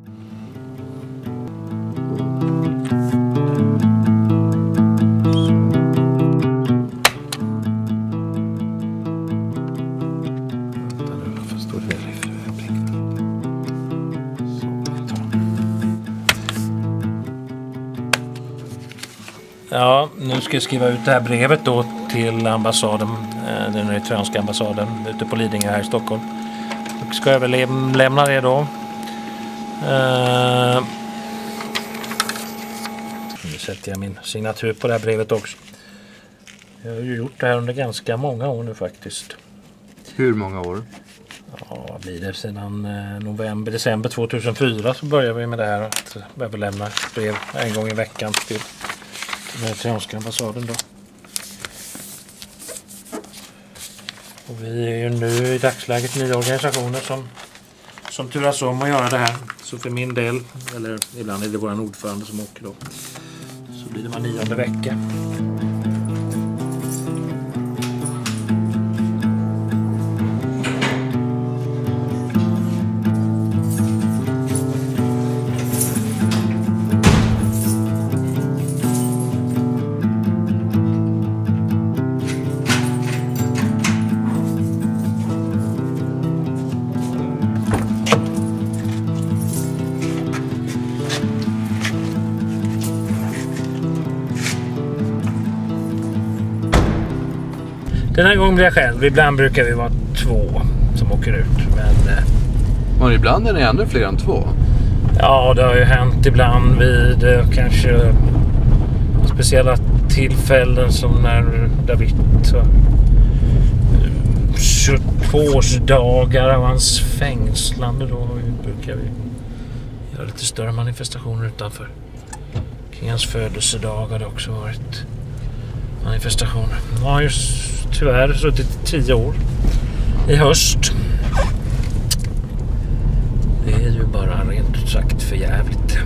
Ja, nu ska jag skriva ut det här brevet då till ambassaden, den eritreanska ambassaden ute på Lidingö här i Stockholm. Och ska jag väl lämna det då. Nu sätter jag min signatur på det här brevet också. Jag har ju gjort det här under ganska många år nu faktiskt. Hur många år? Ja, blir det sedan december 2004 så började vi med det här att överlämna brev en gång i veckan till den eritreanska ambassaden då. Och vi är ju nu i dagsläget 9 organisationer som turas om att göra det här. Så för min del, eller ibland är det vår ordförande som åker då, så blir det var 9:e vecka. Den här gången blir jag själv. Ibland brukar vi vara 2 som åker ut. Men ibland är det ännu fler än 2. Ja, det har ju hänt ibland vid kanske speciella tillfällen som när David 22-årsdagar av hans fängslande. Då brukar vi göra lite större manifestationer utanför. Kring hans födelsedag har det också varit manifestationer. Jag har ju tyvärr suttit 10 år i höst. Det är ju bara rent ut sagt för jävligt.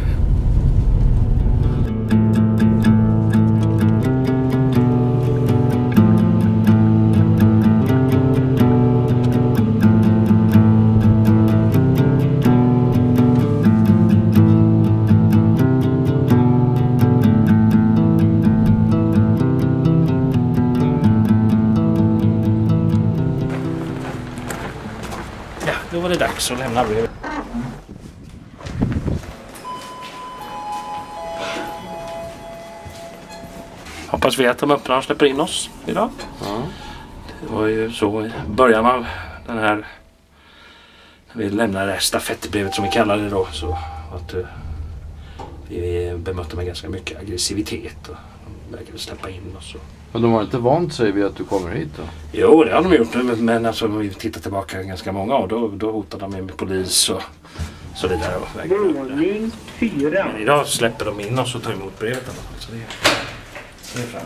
Då var det dags att lämna brevet. Hoppas vi att de öppnar och släpper in oss idag. Ja. Det var ju så i början av den här, när vi lämnade stafettbrevet som vi kallade det då, så att vi bemötte med ganska mycket aggressivitet och de vägrade släppa in oss. Men de har inte vant sig vid att du kommer hit då? Jo, det har de gjort, men alltså om vi tittar tillbaka ganska många år, då hotade de med polis och så vidare. Våning 4. Men idag släpper de in oss och tar emot brevet. Så det är framåt.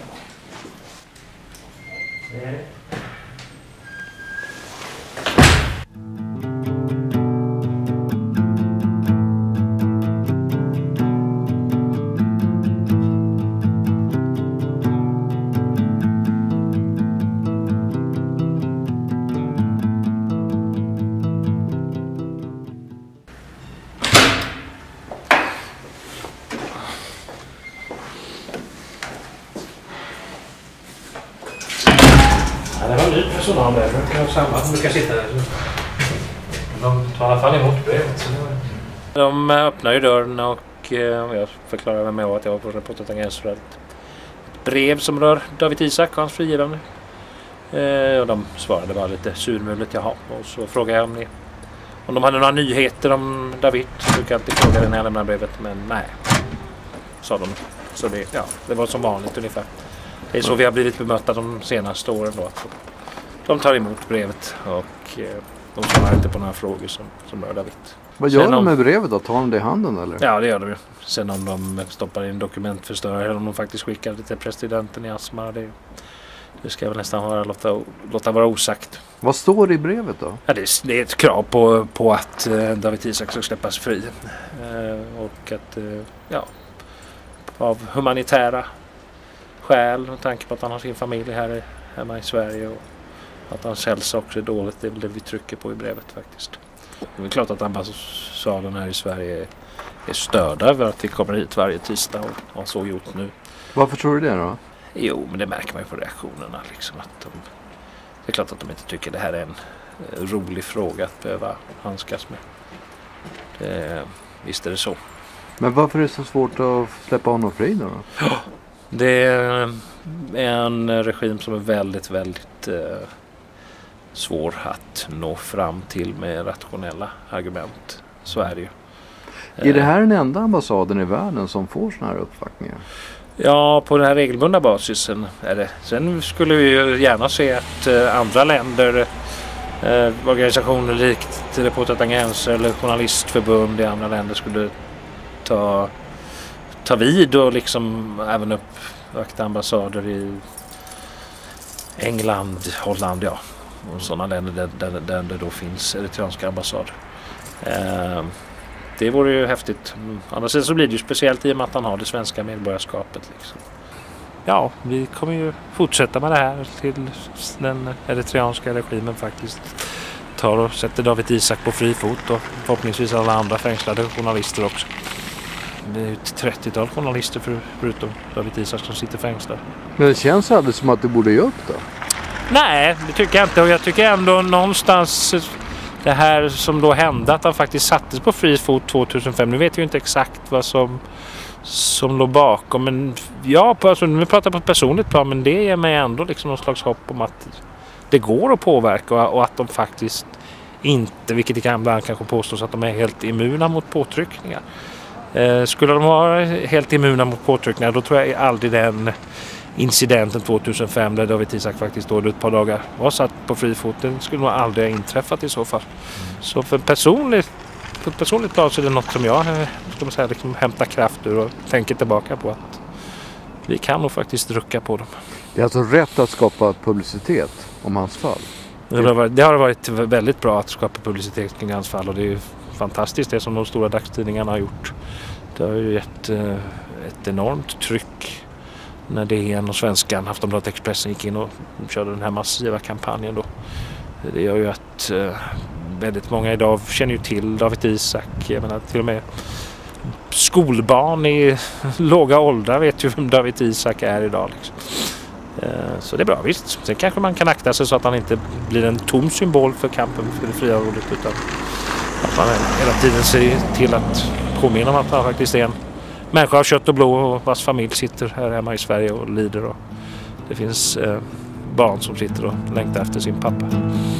Ja, det var ny personal där. De brukar sitta där. De tar i alla fall emot brevet. De öppnar ju dörren och jag förklarar vem jag var, att jag var på Reportrar utan gränser. Ett brev som rör Dawit Isaak och hans frigivande. Och de svarade bara lite surmulet, jaha. Och så frågade jag om de hade några nyheter om David. Jag brukar alltid fråga det när jag lämnar brevet, men nej. Sa de. Så det var som vanligt ungefär. Det är så vi har blivit bemötta de senaste åren då. De tar emot brevet och de svarar inte på några frågor som rör David. Vad gör de med brevet då? Tar de det i handen eller? Ja, det gör de ju. Sen om de stoppar in dokumentförstörare eller om de faktiskt skickar det till presidenten i Asmara, det ska väl nästan låta vara osagt. Vad står det i brevet då? Ja, det är ett krav på att Dawit Isaak ska släppas fri. Och att, av humanitära skäl, med tanke på att han har sin familj här hemma i Sverige och att hans hälsa också är dåligt. Det är väl det vi trycker på i brevet faktiskt. Det är klart att ambassaden här i Sverige är störda över att vi kommer hit varje tisdag och har så gjort nu. Varför tror du det då? Jo, men det märker man ju på reaktionerna. Liksom, att det är klart att de inte tycker det här är en rolig fråga att behöva handskas med. Visst är det så. Men varför är det så svårt att släppa honom fri då? Ja, det är en regim som är väldigt, väldigt svår att nå fram till med rationella argument. Så är det ju. Är det här den enda ambassaden i världen som får såna här uppvaktningar? Ja, på den här regelbundna basisen är det. Sen skulle vi ju gärna se att andra länder, organisationer likt Reportrar utan gränser eller journalistförbund i andra länder skulle ta vid och liksom även uppvakta ambassader i England, Holland, ja. Och sådana länder där det då finns eritreanska ambassader. Det vore ju häftigt. Annars så blir det ju speciellt i och med att han har det svenska medborgarskapet. Liksom. Ja, vi kommer ju fortsätta med det här till den eritreanska regimen faktiskt tar och sätter Dawit Isaak på fri fot och förhoppningsvis alla andra fängslade journalister också. Det är ju ett 30-tal journalister förutom Dawit Isaak som sitter fängslade. Men det känns aldrig som att du borde ge upp då? Nej, det tycker jag inte. Och jag tycker ändå någonstans det här som då hände att han faktiskt sattes på fri fot 2005. Nu vet jag ju inte exakt vad som låg bakom. Men ja, nu pratar jag på ett personligt plan, men det ger mig ändå liksom någon slags hopp om att det går att påverka och att de faktiskt inte, vilket det kan ibland kanske påstås att de är helt immuna mot påtryckningar. Skulle de vara helt immuna mot påtryckningar, då tror jag aldrig den incidenten 2005 där Dawit Isaak faktiskt då ett par dagar var satt på fri fot, den skulle nog aldrig ha inträffat i så fall. Så på ett personligt plan så är det något som jag ska man säga, liksom hämtar kraft ur och tänker tillbaka på att vi kan nog faktiskt rucka på dem. Det är alltså rätt att skapa publicitet om hans fall? Det har varit väldigt bra att skapa publicitet kring hans fall och det är ju fantastiskt det som de stora dagstidningarna har gjort. Det har ju gett ett enormt tryck när DN och Svenskan, Aftonbladet, Expressen gick in och körde den här massiva kampanjen då. Det gör ju att väldigt många idag känner ju till Dawit Isaak. Jag menar till och med skolbarn i låga åldrar vet ju vem Dawit Isaak är idag liksom. Så det är bra, visst. Sen kanske man kan akta sig så att han inte blir en tom symbol för kampen för det fria ordet utan att man hela tiden ser till att påminna om att han faktiskt är en människa av kött och blod och vars familj sitter här hemma i Sverige och lider. Och det finns barn som sitter och längtar efter sin pappa.